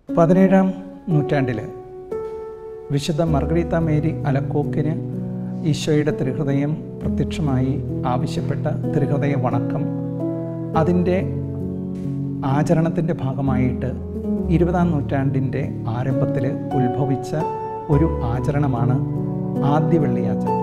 17-ാം നൂറ്റാണ്ടിൽ വിശുദ്ധ മർഗരീത്ത മേരി അലക്കോക്കിന് ഈശോയുടെ തിരുഹൃദയം പ്രത്യക്ഷമായി ആവശ്യപ്പെട്ട തിരുഹൃദയ വണക്കം, അതിൻ്റെ ആചരണത്തിൻ്റെ ഭാഗമായിട്ട് 20-ാം നൂറ്റാണ്ടിൻ്റെ ആരംഭത്തിൽ ഉത്ഭവിച്ച ഒരു ആചരണമാണ് ആദ്യ വെള്ളി ആചരണം.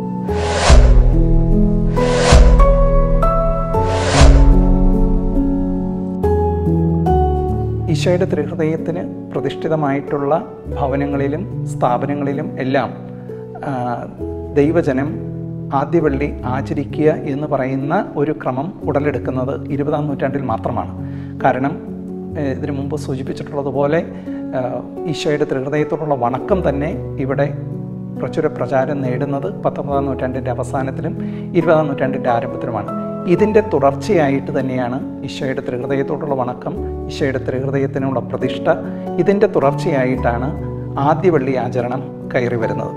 ഈശോയുടെ തിരുഹൃദയത്തിന് പ്രതിഷ്ഠിതമായിട്ടുള്ള ഭവനങ്ങളിലും സ്ഥാപനങ്ങളിലും എല്ലാം ദൈവജനം ആദ്യവെള്ളി ആചരിക്കുക എന്ന് പറയുന്ന ഒരു ക്രമം ഉടലെടുക്കുന്നത് 20-ാം നൂറ്റാണ്ടിൽ മാത്രമാണ്. കാരണം ഇതിനു മുമ്പ് സൂചിപ്പിച്ചിട്ടുള്ളതുപോലെ ഈശോയുടെ തിരുഹൃദയത്തോടുള്ള വണക്കം തന്നെ ഇവിടെ പ്രചാരം നേടുന്നത് 19-ാം നൂറ്റാണ്ടിൻ്റെ അവസാനത്തിലും 20-ാം നൂറ്റാണ്ടിൻ്റെ ആരംഭത്തിലുമാണ്. ഇതിൻ്റെ തുടർച്ചയായിട്ട് തന്നെയാണ് ഈശോയുടെ തിരുഹൃദയത്തോടുള്ള വണക്കം, ഈശോയുടെ തിരുഹൃദയത്തിനുള്ള പ്രതിഷ്ഠ, ഇതിൻ്റെ തുടർച്ചയായിട്ടാണ് ആദ്യവെള്ളി ആചരണം കയറി വരുന്നത്.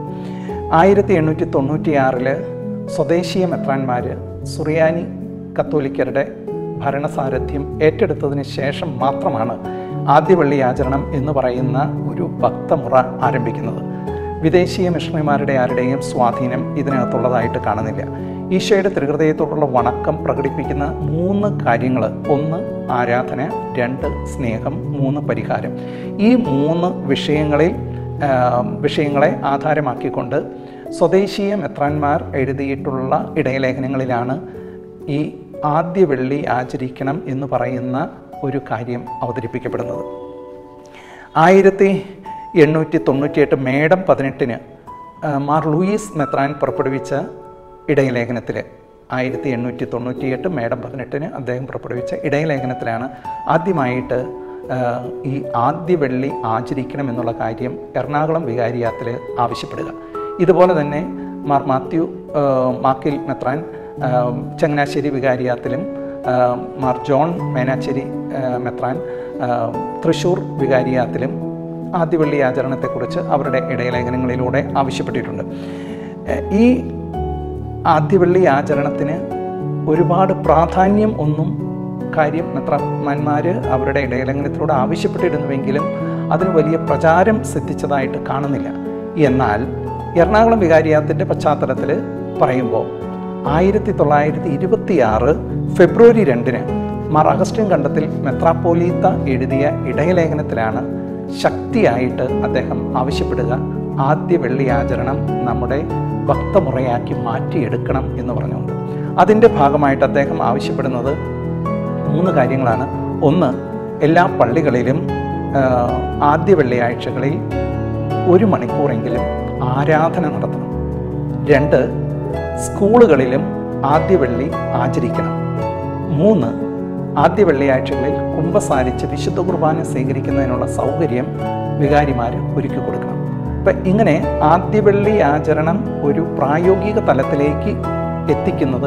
1896 സ്വദേശീയ മെത്രാന്മാർ സുറിയാനി കത്തോലിക്കരുടെ ഭരണസാരഥ്യം ഏറ്റെടുത്തതിന് ശേഷം മാത്രമാണ് ആദ്യവെള്ളി ആചരണം എന്ന് പറയുന്ന ഒരു ഭക്തമുറ ആരംഭിക്കുന്നത്. വിദേശീയ മിഷണറിമാരുടെ ആരുടെയും സ്വാധീനം ഇതിനകത്തുള്ളതായിട്ട് കാണുന്നില്ല. ഈശോയുടെ തിരുഹൃദയത്തോടുള്ള വണക്കം പ്രകടിപ്പിക്കുന്ന 3 കാര്യങ്ങൾ: 1 ആരാധന, 2 സ്നേഹം, 3 പരിഹാരം. ഈ 3 വിഷയങ്ങളെ ആധാരമാക്കിക്കൊണ്ട് സ്വദേശീയ മെത്രാന്മാർ എഴുതിയിട്ടുള്ള ഇടയലേഖനങ്ങളിലാണ് ഈ ആദ്യ വെള്ളി ആചരിക്കണം എന്ന് പറയുന്ന ഒരു കാര്യം അവതരിപ്പിക്കപ്പെടുന്നത്. 1898 മേടം 18 മാർ ലൂയിസ് മെത്രാൻ പുറപ്പെടുവിച്ച ഇടയലേഖനത്തിൽ, 1898 മേടം 18 അദ്ദേഹം പുറപ്പെടുവിച്ച ഇടയലേഖനത്തിലാണ് ആദ്യമായിട്ട് ഈ ആദ്യ വെള്ളി ആചരിക്കണം എന്നുള്ള കാര്യം എറണാകുളം വികാരിയാത്തിൽ ആവശ്യപ്പെടുക. ഇതുപോലെ തന്നെ മാർ മാക്കിൽ മെത്രാൻ ചങ്ങനാശ്ശേരി വികാരിയാത്തിലും, മാർ ജോൺ മേനാശ്ശേരി മെത്രാൻ തൃശ്ശൂർ വികാരിയാത്തിലും ആദ്യവെള്ളി ആചരണത്തെക്കുറിച്ച് അവരുടെ ഇടയലേഖനങ്ങളിലൂടെ ആവശ്യപ്പെട്ടിട്ടുണ്ട്. ഈ ആദ്യവെള്ളി ആചരണത്തിന് ഒരുപാട് പ്രാധാന്യം ഒന്നും കാര്യം മെത്രാന്മാർ അവരുടെ ഇടയലേഖനത്തിലൂടെ ആവശ്യപ്പെട്ടിരുന്നുവെങ്കിലും അതിന് വലിയ പ്രചാരം സിദ്ധിച്ചതായിട്ട് കാണുന്നില്ല. എന്നാൽ എറണാകുളം വികാരിയാത്തിൻ്റെ പശ്ചാത്തലത്തിൽ പറയുമ്പോൾ 1926 ഫെബ്രുവരി 2 മാർ അഗസ്റ്റിൻ കണ്ടത്തിൽ മെത്രാപ്പോലീത്ത എഴുതിയ ഇടയലേഖനത്തിലാണ് ശക്തിയായിട്ട് അദ്ദേഹം ആവശ്യപ്പെടുക, ആദ്യ വെള്ളി ആചരണം നമ്മുടെ ഭക്തമുറയാക്കി മാറ്റിയെടുക്കണം എന്ന് പറഞ്ഞുകൊണ്ട്. അതിൻ്റെ ഭാഗമായിട്ട് അദ്ദേഹം ആവശ്യപ്പെടുന്നത് 3 കാര്യങ്ങളാണ്. 1, എല്ലാ പള്ളികളിലും ആദ്യ വെള്ളിയാഴ്ചകളിൽ 1 മണിക്കൂറെങ്കിലും ആരാധന നടത്തണം. 2, സ്കൂളുകളിലും ആദ്യ വെള്ളി ആചരിക്കണം. 3, ആദ്യ വെള്ളിയാഴ്ചകളിൽ കുമ്പസാരിച്ച് വിശുദ്ധ കുർബാന സ്വീകരിക്കുന്നതിനുള്ള സൗകര്യം വികാരിമാർ ഒരുക്കി കൊടുക്കണം. അപ്പം ഇങ്ങനെ ആദ്യ വെള്ളി ആചരണം ഒരു പ്രായോഗിക തലത്തിലേക്ക് എത്തിക്കുന്നത്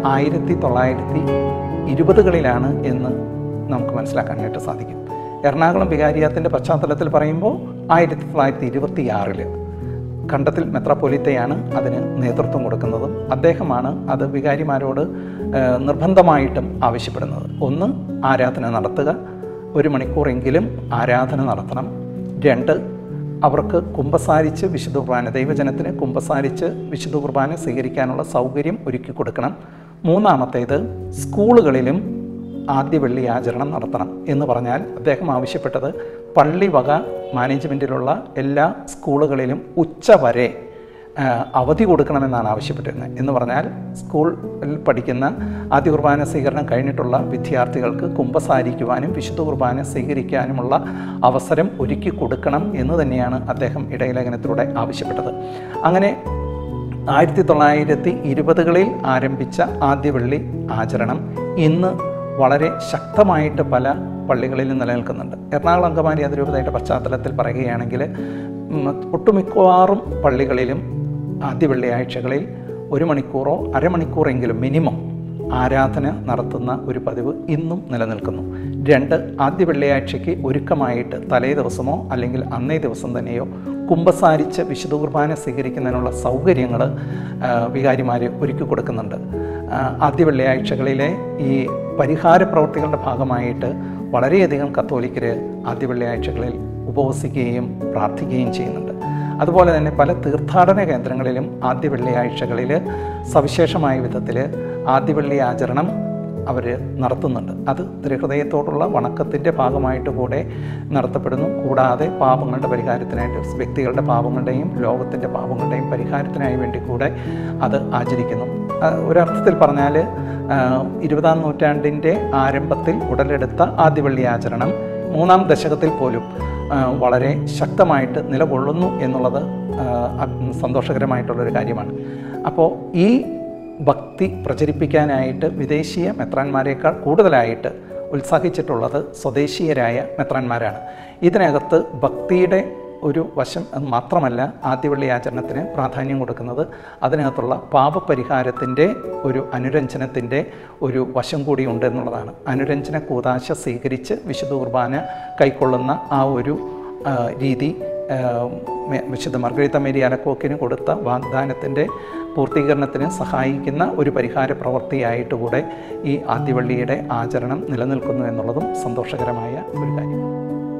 1920കളിലാണ് എന്ന് നമുക്ക് മനസ്സിലാക്കാനായിട്ട് സാധിക്കും. എറണാകുളം വികാരിയാത്തിൻ്റെ പശ്ചാത്തലത്തിൽ പറയുമ്പോൾ 1926 കണ്ടത്തിൽ മെത്രാപ്പൊലീത്തയാണ് അതിന് നേതൃത്വം കൊടുക്കുന്നതും അദ്ദേഹമാണ് അത് വികാരിമാരോട് നിർബന്ധമായിട്ടും ആവശ്യപ്പെടുന്നത്. 1, ആരാധന നടത്തുക, 1 മണിക്കൂറെങ്കിലും ആരാധന നടത്തണം. 2, അവർക്ക് കുമ്പസാരിച്ച് വിശുദ്ധ കുർബാന, ദൈവജനത്തിന് കുമ്പസാരിച്ച് വിശുദ്ധ കുർബാന സ്വീകരിക്കാനുള്ള സൗകര്യം ഒരുക്കി കൊടുക്കണം. 3, സ്കൂളുകളിലും ആദ്യ വെള്ളി ആചരണം നടത്തണം എന്ന് പറഞ്ഞാൽ അദ്ദേഹം ആവശ്യപ്പെട്ടത് പള്ളി വക മാനേജ്മെൻറ്റിലുള്ള എല്ലാ സ്കൂളുകളിലും ഉച്ചവരെ അവധി കൊടുക്കണമെന്നാണ് ആവശ്യപ്പെട്ടിരുന്നത്. എന്ന് പറഞ്ഞാൽ സ്കൂളിൽ പഠിക്കുന്ന ആദ്യ കുർബാന സ്വീകരണം കഴിഞ്ഞിട്ടുള്ള വിദ്യാർത്ഥികൾക്ക് കുമ്പസാരിക്കുവാനും വിശുദ്ധ കുർബാന സ്വീകരിക്കാനുമുള്ള അവസരം ഒരുക്കി കൊടുക്കണം എന്ന് തന്നെയാണ് അദ്ദേഹം ഇടയലേഖനത്തിലൂടെ ആവശ്യപ്പെട്ടത്. അങ്ങനെ 1920കളിൽ ആരംഭിച്ച ആദ്യ വെള്ളി ആചരണം ഇന്ന് വളരെ ശക്തമായിട്ട് പല പള്ളികളിലും നിലനിൽക്കുന്നുണ്ട്. എറണാകുളം അങ്കമാലി അതിരൂപതയുടെ പശ്ചാത്തലത്തിൽ പറയുകയാണെങ്കിൽ ഒട്ടുമിക്കവാറും പള്ളികളിലും ആദ്യ വെള്ളിയാഴ്ചകളിൽ 1 മണിക്കൂറോ അരമണിക്കൂറെങ്കിലും മിനിമം ആരാധന നടത്തുന്ന ഒരു പതിവ് ഇന്നും നിലനിൽക്കുന്നു. 2, ആദ്യ വെള്ളിയാഴ്ചയ്ക്ക് ഒരുക്കമായിട്ട് തലേ ദിവസമോ അല്ലെങ്കിൽ അന്നേ ദിവസം തന്നെയോ കുമ്പസാരിച്ച് വിശുദ്ധ കുർബാന സ്വീകരിക്കുന്നതിനുള്ള സൗകര്യങ്ങൾ വികാരിമാർ ഒരുക്കി കൊടുക്കുന്നുണ്ട്. ആദ്യ വെള്ളിയാഴ്ചകളിലെ ഈ പരിഹാര പ്രവൃത്തികളുടെ ഭാഗമായിട്ട് വളരെയധികം കത്തോലിക്കർ ആദ്യ വെള്ളിയാഴ്ചകളിൽ ഉപവസിക്കുകയും പ്രാർത്ഥിക്കുകയും ചെയ്യുന്നുണ്ട്. അതുപോലെ തന്നെ പല തീർത്ഥാടന കേന്ദ്രങ്ങളിലും ആദ്യ വെള്ളിയാഴ്ചകളിൽ സവിശേഷമായ വിധത്തിൽ ആദ്യ വെള്ളി ആചരണം അവർ നടത്തുന്നുണ്ട്. അത് തിരുഹൃദയത്തോടുള്ള വണക്കത്തിൻ്റെ ഭാഗമായിട്ട് കൂടെ നടത്തപ്പെടുന്നു. കൂടാതെ പാപങ്ങളുടെ പരിഹാരത്തിനായിട്ട്, വ്യക്തികളുടെ പാപങ്ങളുടെയും ലോകത്തിൻ്റെ പാപങ്ങളുടെയും പരിഹാരത്തിനായി വേണ്ടി കൂടെ അത് ആചരിക്കുന്നു. ഒരർത്ഥത്തിൽ പറഞ്ഞാൽ 20-ാം നൂറ്റാണ്ടിൻ്റെ ആരംഭത്തിൽ ഉടലെടുത്ത ആദ്യ വെള്ളി ആചരണം 3-ാം ദശകത്തിൽ പോലും വളരെ ശക്തമായിട്ട് നിലകൊള്ളുന്നു എന്നുള്ളത് സന്തോഷകരമായിട്ടുള്ളൊരു കാര്യമാണ്. അപ്പോൾ ഈ ഭക്തി പ്രചരിപ്പിക്കാനായിട്ട് വിദേശീയ മെത്രാന്മാരെക്കാൾ കൂടുതലായിട്ട് ഉത്സാഹിച്ചിട്ടുള്ളത് സ്വദേശീയരായ മെത്രാന്മാരാണ്. ഇതിനകത്ത് ഭക്തിയുടെ ഒരു വശം മാത്രമല്ല ആദ്യവെള്ളി ആചരണത്തിന് പ്രാധാന്യം കൊടുക്കുന്നത്, അതിനകത്തുള്ള പാപപരിഹാരത്തിൻ്റെ ഒരു അനുരഞ്ജനത്തിൻ്റെ ഒരു വശം കൂടി ഉണ്ട് എന്നുള്ളതാണ്. അനുരഞ്ജന കൂദാശ സ്വീകരിച്ച് വിശുദ്ധ കുർബാന കൈക്കൊള്ളുന്ന ആ ഒരു രീതി വിശുദ്ധ മർഗരീത്ത മേരി അലക്കോക്കിന് കൊടുത്ത വാഗ്ദാനത്തിൻ്റെ പൂർത്തീകരണത്തിന് സഹായിക്കുന്ന ഒരു പരിഹാര പ്രവൃത്തിയായിട്ടുകൂടെ ഈ ആദ്യവള്ളിയുടെ ആചരണം നിലനിൽക്കുന്നു എന്നുള്ളതും സന്തോഷകരമായ ഒരു കാര്യമാണ്.